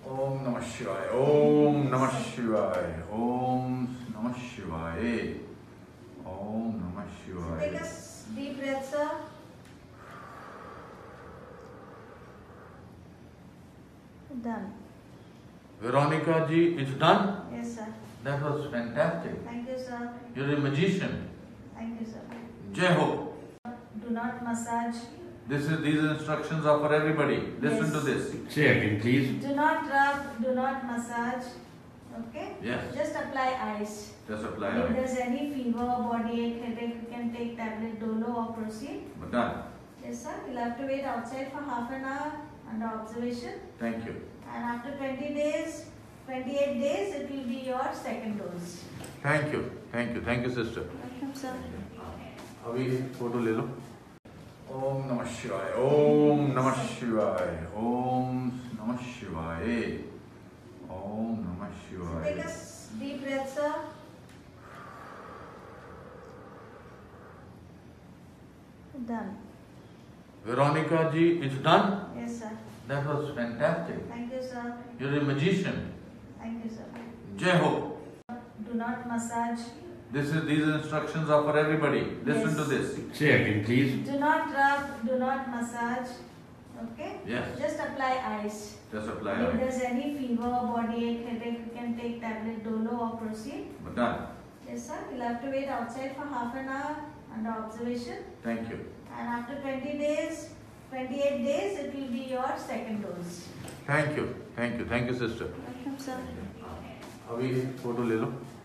ओम नमः शिवाय, ओम नमः शिवाय, ओम नमः शिवाय, ओम नमः शिवाय. Take a deep breath, sir. Done. Veronica ji, it's done. Yes, sir. That was fantastic. Thank you, sir. You're a magician. Thank you, sir. Jai Ho. Do not massage. These instructions are for everybody. Listen Yes. to this. Say again, please. Do not rub. Do not massage. Okay. Yes. Just apply ice. Just apply If ice. there's any fever, body ache, headache, you can take tablet Dolo or proceed. But done. Yes, sir. You'll have to wait outside for half an hour under observation. Thank you. And after 20 days, 28 days, it will be your second dose. Thank you. Thank you. Thank you, sister. Welcome, sir. अभी photo ले लो. ओम नमः शिवाय, ओम नमः शिवाय, ओम नमः शिवाय, ओम नमः Take शिवाय. a deep breath, sir. Done. Veronica ji, it's done. Yes, sir. That was fantastic. Thank you, sir. You're a magician. Thank you, sir. Jai Ho. Do not massage. These instructions are for everybody. Listen Yes. to this. Say again, please. Do not rub. Do not massage. Okay. Yes. Just apply ice. Just apply If ice. there's any fever, body ache, headache, you can take tablet Dolo or proceed. But done. Yes, sir. You'll have to wait outside for half an hour under observation. Thank you. And after 20 days, 28 days, it will be your second dose. Thank you. Thank you. Thank you, sister. Welcome, sir. अभी photo ले लो.